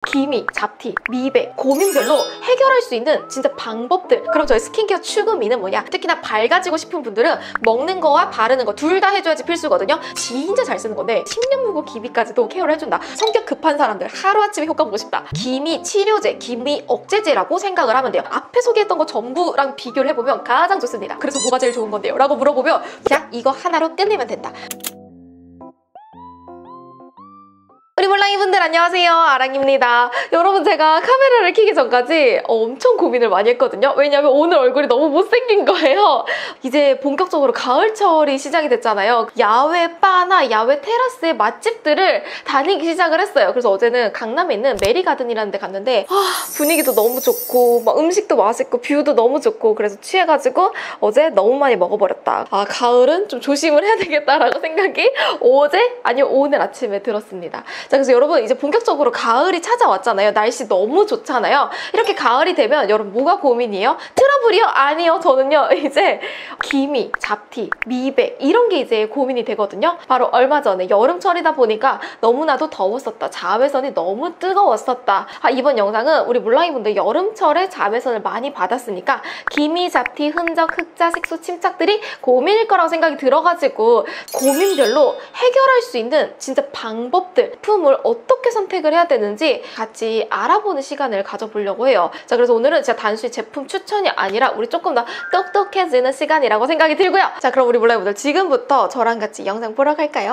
기미, 잡티, 미백, 고민별로 해결할 수 있는 진짜 방법들. 그럼 저희 스킨케어 추구미는 뭐냐? 특히나 밝아지고 싶은 분들은 먹는 거와 바르는 거 둘 다 해줘야지 필수거든요. 진짜 잘 쓰는 건데 10년 묵은 기미까지도 케어를 해준다. 성격 급한 사람들, 하루아침에 효과 보고 싶다. 기미 치료제, 기미 억제제라고 생각을 하면 돼요. 앞에 소개했던 거 전부랑 비교를 해보면 가장 좋습니다. 그래서 뭐가 제일 좋은 건데요? 라고 물어보면 그냥 이거 하나로 끝내면 된다. 우리 몰랑이 분들 안녕하세요, 아랑입니다. 여러분, 제가 카메라를 켜기 전까지 엄청 고민을 많이 했거든요. 왜냐면 오늘 얼굴이 너무 못생긴 거예요. 이제 본격적으로 가을철이 시작이 됐잖아요. 야외 바나 야외 테라스의 맛집들을 다니기 시작을 했어요. 그래서 어제는 강남에 있는 메리가든이라는 데 갔는데 분위기도 너무 좋고 막 음식도 맛있고 뷰도 너무 좋고 그래서 취해가지고 어제 너무 많이 먹어버렸다. 가을은 좀 조심을 해야 되겠다라고 생각이 오늘 아침에 들었습니다. 자, 그래서 여러분 이제 본격적으로 가을이 찾아왔잖아요. 날씨 너무 좋잖아요. 이렇게 가을이 되면 여러분 뭐가 고민이에요? 트러블이요? 아니요. 저는요 이제 기미, 잡티, 미백 이런 게 이제 고민이 되거든요. 바로 얼마 전에 여름철이다 보니까 너무나도 더웠었다. 자외선이 너무 뜨거웠었다. 이번 영상은 우리 몰랑이 분들 여름철에 자외선을 많이 받았으니까 기미, 잡티, 흔적, 흑자, 색소 침착들이 고민일 거라고 생각이 들어가지고 고민별로 해결할 수 있는 진짜 방법들, 품을 어떻게 선택을 해야 되는지 같이 알아보는 시간을 가져보려고 해요. 자, 그래서 오늘은 진짜 단순히 제품 추천이 아니라 우리 조금 더 똑똑해지는 시간이라고 생각이 들고요. 자, 그럼 우리 몰랑이분들 지금부터 저랑 같이 영상 보러 갈까요?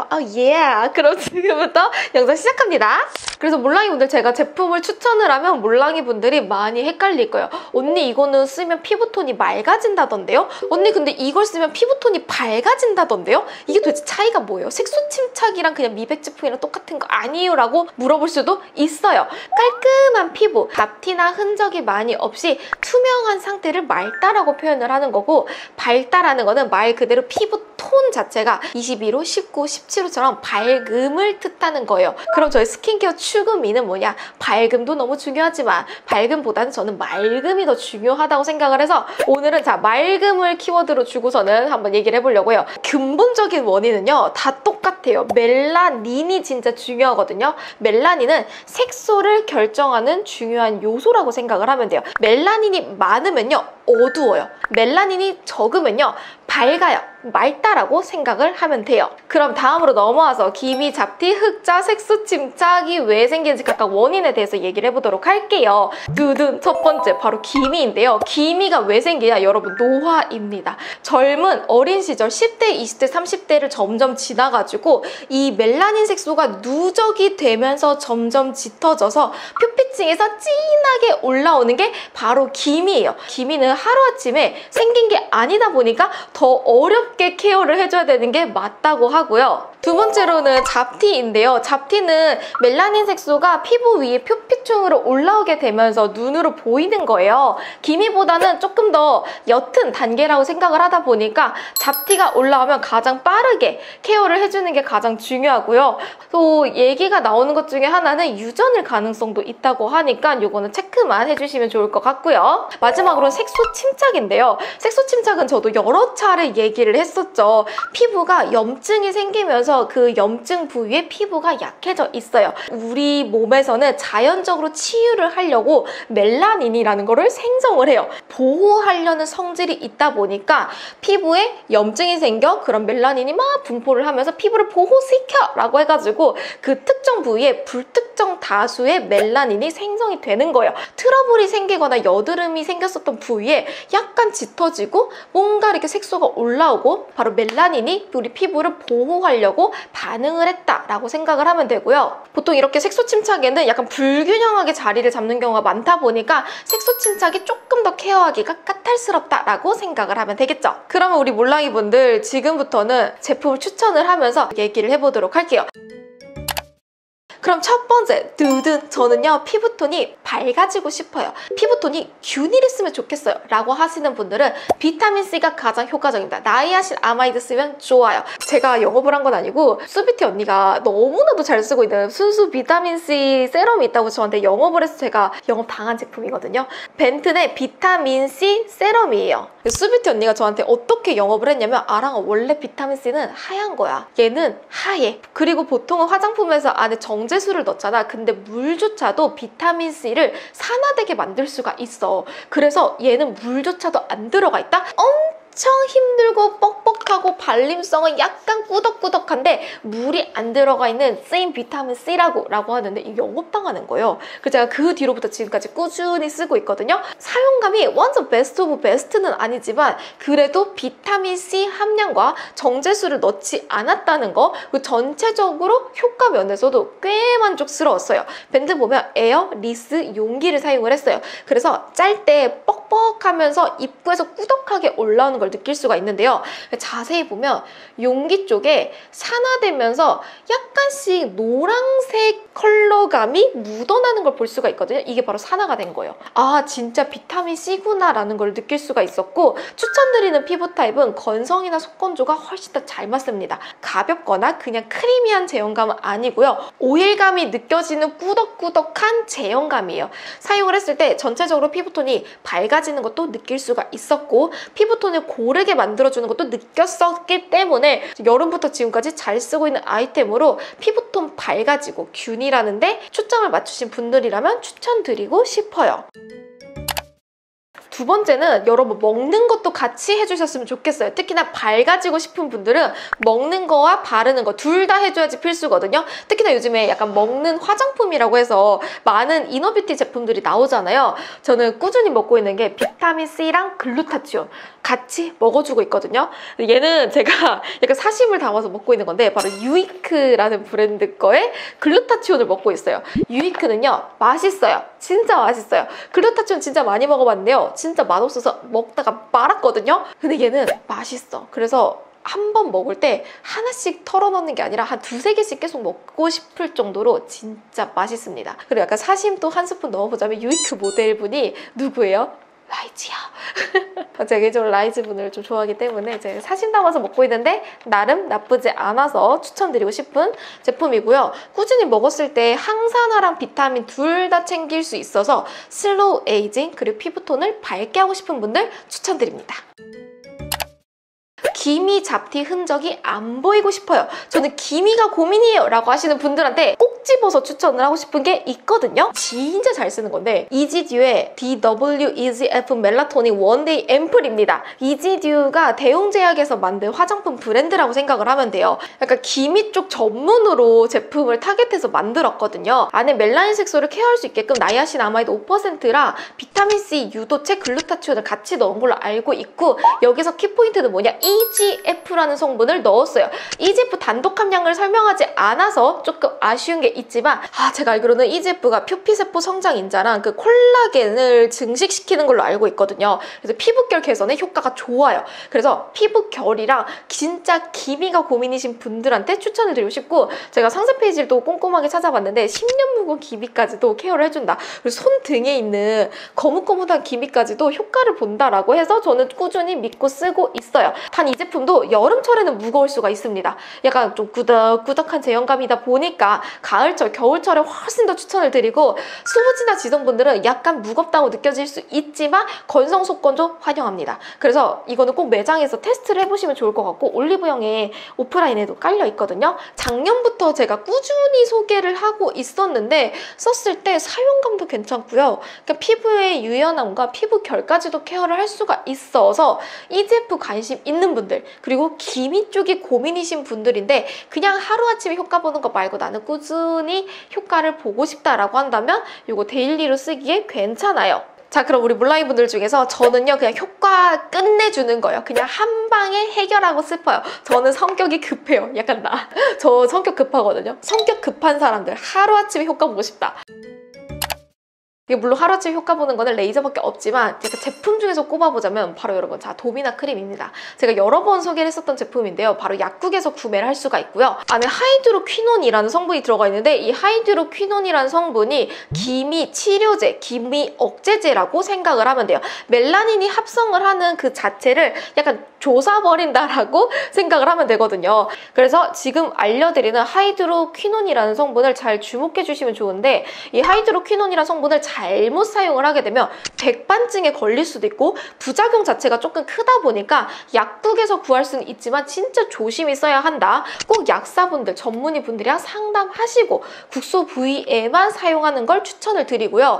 그럼 지금부터 영상 시작합니다. 그래서 몰랑이분들 제가 제품을 추천을 하면 몰랑이분들이 많이 헷갈릴 거예요. 언니 이거는 쓰면 피부톤이 맑아진다던데요? 언니 근데 이걸 쓰면 피부톤이 밝아진다던데요? 이게 도대체 차이가 뭐예요? 색소 침착이랑 그냥 미백 제품이랑 똑같은 거 아니에요? 라고 물어볼 수도 있어요. 깔끔한 피부, 잡티나 흔적이 많이 없이 투명한 상태를 맑다라고 표현을 하는 거고, 밝다라는 거는 말 그대로 피부 톤 자체가 22호, 19호, 17호처럼 밝음을 뜻하는 거예요. 그럼 저희 스킨케어 추구미는 뭐냐? 밝음도 너무 중요하지만 밝음보다는 저는 맑음이 더 중요하다고 생각을 해서 오늘은 자 맑음을 키워드로 주고서는 한번 얘기를 해보려고요. 근본적인 원인은요 다 똑같아요. 멜라닌이 진짜 중요하거든요. 멜라닌은 색소를 결정하는 중요한 요소라고 생각을 하면 돼요. 멜라닌이 많으면요 어두워요. 멜라닌이 적으면요 밝아요. 맑다라고 생각을 하면 돼요. 그럼 다음으로 넘어와서 기미, 잡티, 흑자, 색소 침착이 왜 생기는지 각각 원인에 대해서 얘기를 해보도록 할게요. 첫 번째 바로 기미인데요. 기미가 왜 생기냐? 여러분 노화입니다. 젊은 어린 시절 10대, 20대, 30대를 점점 지나가지고 이 멜라닌 색소가 누적이 되면서 점점 짙어져서 표피층에서 진하게 올라오는 게 바로 기미예요. 기미는 하루아침에 생긴 게 아니다 보니까 더 어렵게 케어를 해줘야 되는 게 맞다고 하고요. 두 번째로는 잡티인데요. 잡티는 멜라닌 색소가 피부 위에 표피층으로 올라오게 되면서 눈으로 보이는 거예요. 기미보다는 조금 더 옅은 단계라고 생각을 하다 보니까 잡티가 올라오면 가장 빠르게 케어를 해주는 게 가장 중요하고요. 또 얘기가 나오는 것 중에 하나는 유전일 가능성도 있다고 하니까 이거는 체크만 해주시면 좋을 것 같고요. 마지막으로는 색소 침착인데요. 색소 침착은 저도 여러 차례 얘기를 했었죠. 피부가 염증이 생기면서 그 염증 부위에 피부가 약해져 있어요. 우리 몸에서는 자연적으로 치유를 하려고 멜라닌이라는 거를 생성을 해요. 보호하려는 성질이 있다 보니까 피부에 염증이 생겨 그런 멜라닌이 막 분포를 하면서 피부를 보호시켜 라고 해가지고 그 특정 부위에 불특정 다수의 멜라닌이 생성이 되는 거예요. 트러블이 생기거나 여드름이 생겼었던 부위에 약간 짙어지고 뭔가 이렇게 색소가 올라오고 바로 멜라닌이 우리 피부를 보호하려고 반응을 했다라고 생각을 하면 되고요. 보통 이렇게 색소 침착에는 약간 불균형하게 자리를 잡는 경우가 많다 보니까 색소 침착이 조금 더 케어하기가 까탈스럽다라고 생각을 하면 되겠죠. 그러면 우리 몰랑이 분들 지금부터는 제품을 추천을 하면서 얘기를 해보도록 할게요. 그럼 첫 번째, 저는요 피부톤이 밝아지고 싶어요. 피부톤이 균일했으면 좋겠어요 라고 하시는 분들은 비타민C가 가장 효과적입니다. 나이아신 아마이드 쓰면 좋아요. 제가 영업을 한 건 아니고 수비티 언니가 너무나도 잘 쓰고 있는 순수 비타민C 세럼이 있다고 저한테 영업을 해서 제가 영업당한 제품이거든요. 벤튼의 비타민C 세럼이에요. 수비티 언니가 저한테 어떻게 영업을 했냐면 아랑아 원래 비타민C는 하얀 거야. 얘는 하얘. 그리고 보통은 화장품에서 안에 정 정제수를 넣잖아. 근데 물조차도 비타민C를 산화되게 만들 수가 있어. 그래서 얘는 물조차도 안 들어가 있다? 엄청 힘들고 뻑뻑하고 발림성은 약간 꾸덕꾸덕한데 물이 안 들어가 있는 쓰인 비타민C라고 하는데 이게 영업당하는 거예요. 그래서 제가 그 뒤로부터 지금까지 꾸준히 쓰고 있거든요. 사용감이 완전 베스트 오브 베스트는 아니지만 그래도 비타민C 함량과 정제수를 넣지 않았다는 거, 그 전체적으로 효과 면에서도 꽤 만족스러웠어요. 밴드 보면 에어, 리스, 용기를 사용을 했어요. 그래서 짤 때 뻑뻑하면서 입구에서 꾸덕하게 올라오는 걸 느낄 수가 있는데요. 자세히 보면 용기 쪽에 산화되면서 약간씩 노란색 컬러감이 묻어나는 걸 볼 수가 있거든요. 이게 바로 산화가 된 거예요. 아, 진짜 비타민C구나 라는 걸 느낄 수가 있었고, 추천드리는 피부 타입은 건성이나 속건조가 훨씬 더 잘 맞습니다. 가볍거나 그냥 크리미한 제형감은 아니고요. 오일감이 느껴지는 꾸덕꾸덕한 제형감이에요. 사용을 했을 때 전체적으로 피부톤이 밝아지는 것도 느낄 수가 있었고, 피부톤을 고르게 만들어주는 것도 느꼈었기 때문에 여름부터 지금까지 잘 쓰고 있는 아이템으로 피부톤 밝아지고 균일하는데 초점을 맞추신 분들이라면 추천드리고 싶어요. 두 번째는 여러분 먹는 것도 같이 해주셨으면 좋겠어요. 특히나 밝아지고 싶은 분들은 먹는 거와 바르는 거 둘 다 해줘야지 필수거든요. 특히나 요즘에 약간 먹는 화장품이라고 해서 많은 이너뷰티 제품들이 나오잖아요. 저는 꾸준히 먹고 있는 게 비타민C랑 글루타치온 같이 먹어주고 있거든요. 얘는 제가 약간 사심을 담아서 먹고 있는 건데 바로 유이크라는 브랜드 거에 글루타치온을 먹고 있어요. 유이크는요 맛있어요. 진짜 맛있어요. 글루타치온 진짜 많이 먹어봤는데요. 진짜 맛없어서 먹다가 말았거든요. 근데 얘는 맛있어. 그래서 한 번 먹을 때 하나씩 털어넣는 게 아니라 한 두세 개씩 계속 먹고 싶을 정도로 진짜 맛있습니다. 그리고 약간 사심 또 한 스푼 넣어보자면 유이크 모델분이 누구예요? 라이즈야. 제가 개인적으로 라이즈 분을 좀 좋아하기 때문에 제가 사심 담아서 먹고 있는데 나름 나쁘지 않아서 추천드리고 싶은 제품이고요. 꾸준히 먹었을 때 항산화랑 비타민 둘 다 챙길 수 있어서 슬로우 에이징 그리고 피부톤을 밝게 하고 싶은 분들 추천드립니다. 기미 잡티 흔적이 안 보이고 싶어요. 저는 기미가 고민이에요 라고 하시는 분들한테 꼭 집어서 추천을 하고 싶은 게 있거든요. 진짜 잘 쓰는 건데 이지듀의 DW-EZF 멜라토닌 원데이 앰플입니다. 이지듀가 대웅제약에서 만든 화장품 브랜드라고 생각을 하면 돼요. 약간 기미 쪽 전문으로 제품을 타겟해서 만들었거든요. 안에 멜라닌 색소를 케어할 수 있게끔 나이아신아마이드 5%랑 비타민C, 유도체, 글루타치온을 같이 넣은 걸로 알고 있고 여기서 키포인트는 뭐냐? EGF라는 성분을 넣었어요. EGF 단독 함량을 설명하지 않아서 조금 아쉬운 게 있지만 제가 알기로는 EGF가 표피세포 성장 인자랑 그 콜라겐을 증식시키는 걸로 알고 있거든요. 그래서 피부결 개선에 효과가 좋아요. 그래서 피부결이랑 진짜 기미가 고민이신 분들한테 추천을 드리고 싶고 제가 상세 페이지를 또 꼼꼼하게 찾아봤는데 10년 묵은 기미까지도 케어를 해준다. 그리고 손등에 있는 거뭇거뭇한 기미까지도 효과를 본다라고 해서 저는 꾸준히 믿고 쓰고 있어요. 단 이 제품도 여름철에는 무거울 수가 있습니다. 약간 좀 꾸덕꾸덕한 제형감이다 보니까 가을철, 겨울철에 훨씬 더 추천을 드리고 수부지나 지성분들은 약간 무겁다고 느껴질 수 있지만 건성 속건조 환영합니다. 그래서 이거는 꼭 매장에서 테스트를 해보시면 좋을 것 같고 올리브영에 오프라인에도 깔려 있거든요. 작년부터 제가 꾸준히 소개를 하고 있었는데 썼을 때 사용감도 괜찮고요. 그러니까 피부의 유연함과 피부 결까지도 케어를 할 수가 있어서 EGF 관심 있는 분들 그리고 기미 쪽이 고민이신 분들인데 그냥 하루아침에 효과 보는 거 말고 나는 꾸준히 효과를 보고 싶다라고 한다면 이거 데일리로 쓰기에 괜찮아요. 자, 그럼 우리 물라이 분들 중에서 저는요 그냥 효과 끝내주는 거예요. 그냥 한 방에 해결하고 싶어요. 저는 성격이 급해요. 약간 저 성격 급하거든요. 성격 급한 사람들 하루아침에 효과 보고 싶다. 이게 물론 하루아침에 효과 보는 거는 레이저밖에 없지만 제가 제품 중에서 꼽아보자면 바로 여러분 도미나 크림입니다. 제가 여러 번 소개를 했었던 제품인데요. 바로 약국에서 구매를 할 수가 있고요. 안에 하이드로퀴논이라는 성분이 들어가 있는데 이 하이드로퀴논이라는 성분이 기미 치료제, 기미 억제제라고 생각을 하면 돼요. 멜라닌이 합성을 하는 그 자체를 약간 조사버린다라고 생각을 하면 되거든요. 그래서 지금 알려드리는 하이드로퀴논이라는 성분을 잘 주목해 주시면 좋은데 이 하이드로퀴논이라는 성분을 잘 잘못 사용을 하게 되면 백반증에 걸릴 수도 있고 부작용 자체가 조금 크다 보니까 약국에서 구할 수는 있지만 진짜 조심히 써야 한다. 꼭 약사분들, 전문의 분들이랑 상담하시고 국소 부위에만 사용하는 걸 추천을 드리고요.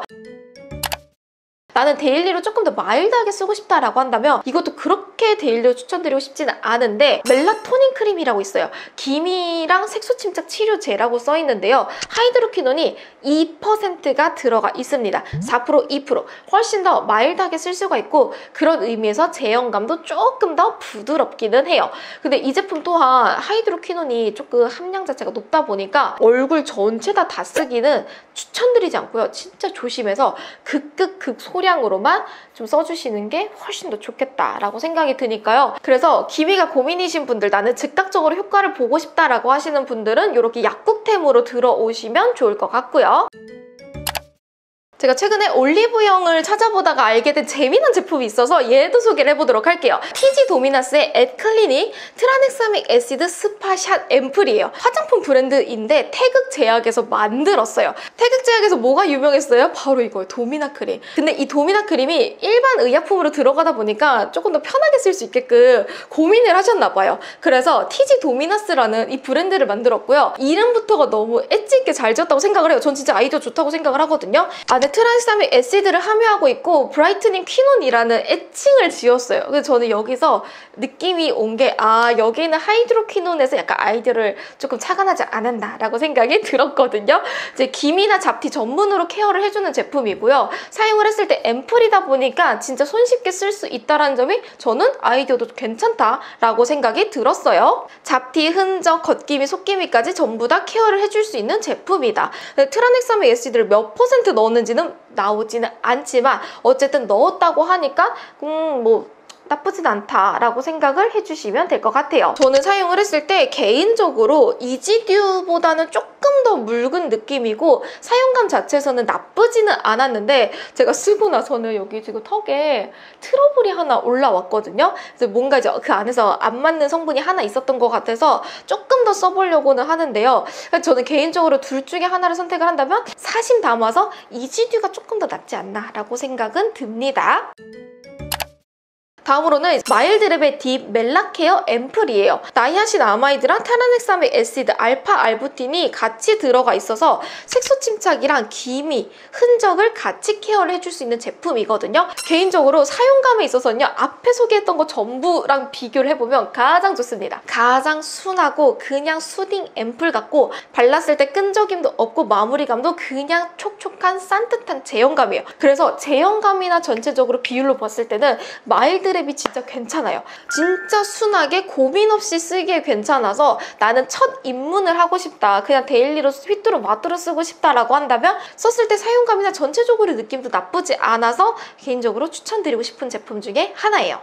나는 데일리로 조금 더 마일드하게 쓰고 싶다라고 한다면 이것도 그렇게 데일리로 추천드리고 싶지는 않은데 멜라토닌 크림이라고 있어요. 기미랑 색소 침착 치료제라고 써 있는데요. 하이드로퀴논이 2%가 들어가 있습니다. 4%, 2% 훨씬 더 마일드하게 쓸 수가 있고 그런 의미에서 제형감도 조금 더 부드럽기는 해요. 근데 이 제품 또한 하이드로퀴논이 조금 함량 자체가 높다 보니까 얼굴 전체 다 쓰기는 추천드리지 않고요. 진짜 조심해서 극 소량으로만 좀 써주시는 게 훨씬 더 좋겠다라고 생각이 드니까요. 그래서 기미가 고민이신 분들, 나는 즉각적으로 효과를 보고 싶다라고 하시는 분들은 이렇게 약국템으로 들어오시면 좋을 것 같고요. 제가 최근에 올리브영을 찾아보다가 알게 된 재미난 제품이 있어서 얘도 소개를 해보도록 할게요. TG 도미나스의 앳클리닉 트라넥사믹 애시드 스파샷 앰플이에요. 화장품 브랜드인데 태극 제약에서 만들었어요. 태극 제약에서 뭐가 유명했어요? 바로 이거예요. 도미나 크림. 근데 이 도미나 크림이 일반 의약품으로 들어가다 보니까 조금 더 편하게 쓸 수 있게끔 고민을 하셨나 봐요. 그래서 TG 도미나스라는 이 브랜드를 만들었고요. 이름부터가 너무 엣지 있게 잘 지었다고 생각을 해요. 전 진짜 아이디어 좋다고 생각을 하거든요. 안에 트라넥사믹 애시드를 함유하고 있고 브라이트닝 퀴논이라는 애칭을 지었어요. 그래서 저는 여기서 느낌이 온 게 여기는 하이드로퀴논에서 약간 아이디어를 조금 착안하지 않았나 라고 생각이 들었거든요. 이제 기미나 잡티 전문으로 케어를 해주는 제품이고요. 사용을 했을 때 앰플이다 보니까 진짜 손쉽게 쓸 수 있다는 점이 저는 아이디어도 괜찮다라고 생각이 들었어요. 잡티, 흔적, 겉기미, 속기미까지 전부 다 케어를 해줄 수 있는 제품이다. 트라넥사믹 애시드를 몇 퍼센트 넣었는지는 나오지는 않지만 어쨌든 넣었다고 하니까 나쁘진 않다라고 생각을 해주시면 될 것 같아요. 저는 사용을 했을 때 개인적으로 이지듀보다는 조금 더 묽은 느낌이고 사용감 자체에서는 나쁘지는 않았는데 제가 쓰고 나서는 여기 지금 턱에 트러블이 하나 올라왔거든요. 그래서 뭔가 이제 그 안에서 안 맞는 성분이 하나 있었던 것 같아서 조금 더 써보려고는 하는데요. 저는 개인적으로 둘 중에 하나를 선택을 한다면 사심 담아서 이지듀가 조금 더 낫지 않나 라고 생각은 듭니다. 다음으로는 마일드랩의 딥 멜라케어 앰플이에요. 나이아신 아마이드랑 트라넥사믹 애시드, 알파 알부틴이 같이 들어가 있어서 색소 침착이랑 기미, 흔적을 같이 케어를 해줄 수 있는 제품이거든요. 개인적으로 사용감에 있어서는요. 앞에 소개했던 거 전부랑 비교를 해보면 가장 좋습니다. 가장 순하고 그냥 수딩 앰플 같고 발랐을 때 끈적임도 없고 마무리감도 그냥 촉촉한 산뜻한 제형감이에요. 그래서 제형감이나 전체적으로 비율로 봤을 때는 마일드랩 이 진짜 괜찮아요. 진짜 순하게 고민 없이 쓰기에 괜찮아서 나는 첫 입문을 하고 싶다. 그냥 데일리로 휘뚜루 마뚜루 쓰고 싶다라고 한다면 썼을 때 사용감이나 전체적으로 느낌도 나쁘지 않아서 개인적으로 추천드리고 싶은 제품 중에 하나예요.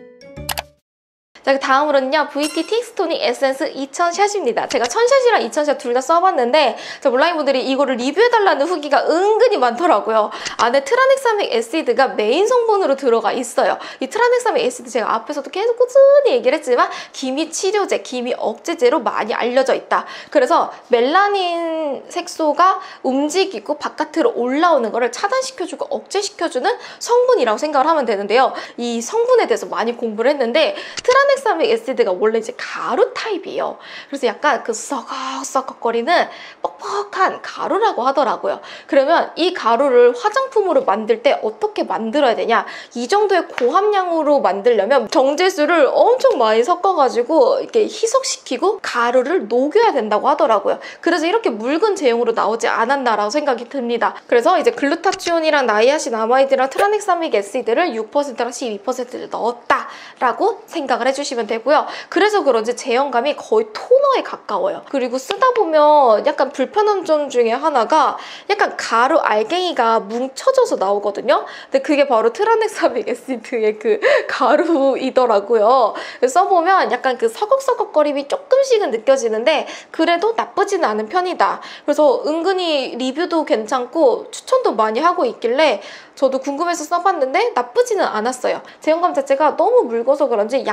자, 다음으로는요. VT 틱스토닉 에센스 2000샷입니다. 제가 1000샷이랑 2000샷 둘 다 써봤는데 온라인분들이 이거를 리뷰해달라는 후기가 은근히 많더라고요. 안에 트라넥사믹 애시드가 메인 성분으로 들어가 있어요. 이 트라넥사믹 애시드 제가 앞에서도 계속 꾸준히 얘기를 했지만 기미 치료제, 기미 억제제로 많이 알려져 있다. 그래서 멜라닌 색소가 움직이고 바깥으로 올라오는 거를 차단시켜주고 억제시켜주는 성분이라고 생각을 하면 되는데요. 이 성분에 대해서 많이 공부를 했는데 트라넥사믹 애시드가 원래 이제 가루 타입이에요. 그래서 약간 그 썩썩거리는 뻑뻑한 가루라고 하더라고요. 그러면 이 가루를 화장품으로 만들 때 어떻게 만들어야 되냐? 이 정도의 고함량으로 만들려면 정제수를 엄청 많이 섞어가지고 이렇게 희석시키고 가루를 녹여야 된다고 하더라고요. 그래서 이렇게 묽은 제형으로 나오지 않았나라고 생각이 듭니다. 그래서 이제 글루타치온이랑 나이아신 아마이드랑 트라넥사믹 애시드를 6%랑 12%를 넣었다라고 생각을 해주시면 되고요. 그래서 그런지 제형감이 거의 토너에 가까워요. 그리고 쓰다 보면 약간 불편한 점 중에 하나가 약간 가루 알갱이가 뭉쳐져서 나오거든요. 근데 그게 바로 트라넥사믹 애시드의 그 가루이더라고요. 써보면 약간 그 서걱서걱거림이 조금씩은 느껴지는데 그래도 나쁘지는 않은 편이다. 그래서 은근히 리뷰도 괜찮고 추천도 많이 하고 있길래 저도 궁금해서 써봤는데 나쁘지는 않았어요. 제형감 자체가 너무 묽어서 그런지 약간 흐르고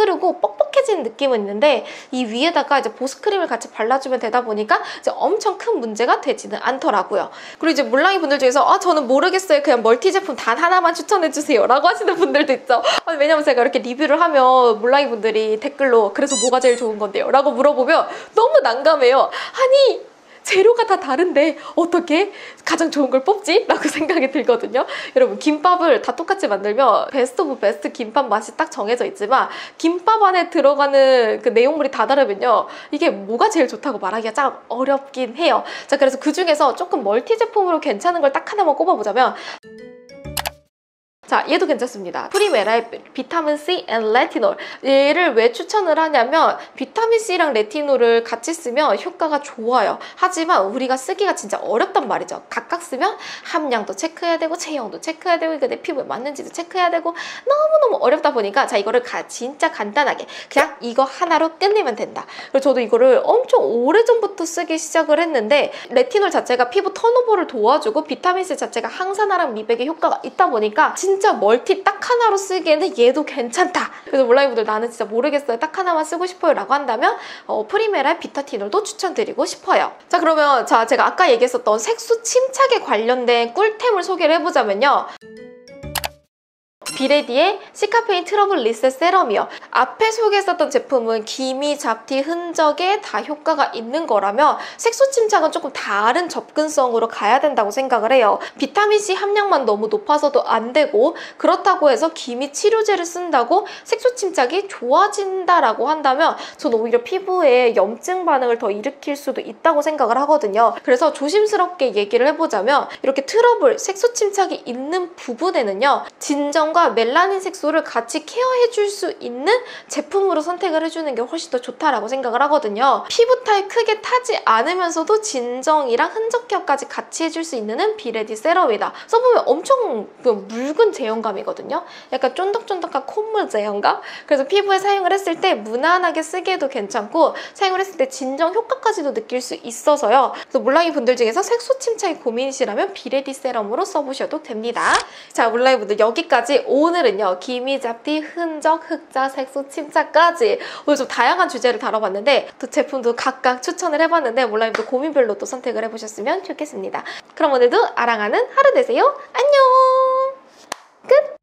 흐르고 뻑뻑해지는 느낌은 있는데 이 위에다가 이제 보습크림을 같이 발라주면 되다 보니까 이제 엄청 큰 문제가 되지는 않더라고요. 그리고 이제 물랑이 분들 중에서 저는 모르겠어요. 그냥 멀티 제품 단 하나만 추천해주세요 라고 하시는 분들도 있죠. 왜냐면 제가 이렇게 리뷰를 하면 물랑이 분들이 댓글로 그래서 뭐가 제일 좋은 건데요? 라고 물어보면 너무 난감해요. 아니 재료가 다 다른데 어떻게 가장 좋은 걸 뽑지? 라고 생각이 들거든요. 여러분 김밥을 다 똑같이 만들면 베스트 오브 베스트 김밥 맛이 딱 정해져 있지만 김밥 안에 들어가는 그 내용물이 다 다르면요. 이게 뭐가 제일 좋다고 말하기가 참 어렵긴 해요. 자, 그래서 그 중에서 조금 멀티 제품으로 괜찮은 걸 딱 하나만 꼽아보자면 자, 얘도 괜찮습니다. 프리메라의 비타민C 앤 레티놀. 얘를 왜 추천을 하냐면 비타민C랑 레티놀을 같이 쓰면 효과가 좋아요. 하지만 우리가 쓰기가 진짜 어렵단 말이죠. 각각 쓰면 함량도 체크해야 되고 체형도 체크해야 되고 이게 내 피부에 맞는지도 체크해야 되고 너무너무 어렵다 보니까 자, 이거를 진짜 간단하게 그냥 이거 하나로 끝내면 된다. 그리고 저도 이거를 엄청 오래전부터 쓰기 시작을 했는데 레티놀 자체가 피부 턴오버를 도와주고 비타민C 자체가 항산화랑 미백에 효과가 있다 보니까 진짜 멀티 딱 하나로 쓰기에는 얘도 괜찮다. 그래서 물랑이분들 나는 진짜 모르겠어요. 딱 하나만 쓰고 싶어요 라고 한다면 프리메라의 비타티놀도 추천드리고 싶어요. 자, 그러면 제가 아까 얘기했었던 색소 침착에 관련된 꿀템을 소개를 해보자면요. 비레디의 시카페인 트러블 리셋 세럼이요. 앞에 소개했었던 제품은 기미, 잡티, 흔적에 다 효과가 있는 거라면 색소 침착은 조금 다른 접근성으로 가야 된다고 생각을 해요. 비타민C 함량만 너무 높아서도 안 되고 그렇다고 해서 기미 치료제를 쓴다고 색소 침착이 좋아진다라고 한다면 저는 오히려 피부에 염증 반응을 더 일으킬 수도 있다고 생각을 하거든요. 그래서 조심스럽게 얘기를 해보자면 이렇게 트러블, 색소 침착이 있는 부분에는요. 진정과 멜라닌 색소를 같이 케어해줄 수 있는 제품으로 선택을 해주는 게 훨씬 더 좋다라고 생각을 하거든요. 피부 타입 크게 타지 않으면서도 진정이랑 흔적 케어까지 같이 해줄 수 있는 비레디 세럼이다. 써보면 엄청 묽은 제형감이거든요. 약간 쫀득쫀득한 콧물 제형감? 그래서 피부에 사용을 했을 때 무난하게 쓰기에도 괜찮고 사용을 했을 때 진정 효과까지도 느낄 수 있어서요. 그래서 물랑이 분들 중에서 색소 침착이 고민이시라면 비레디 세럼으로 써보셔도 됩니다. 자, 물랑이 분들 여기까지 오늘은요. 기미, 잡티, 흔적, 흑자, 색소 침착까지 오늘 좀 다양한 주제를 다뤄봤는데 또 제품도 각각 추천을 해봤는데 물랑이분들 고민별로 또 선택을 해보셨으면 좋겠습니다. 그럼 오늘도 아랑하는 하루 되세요. 안녕! 끝!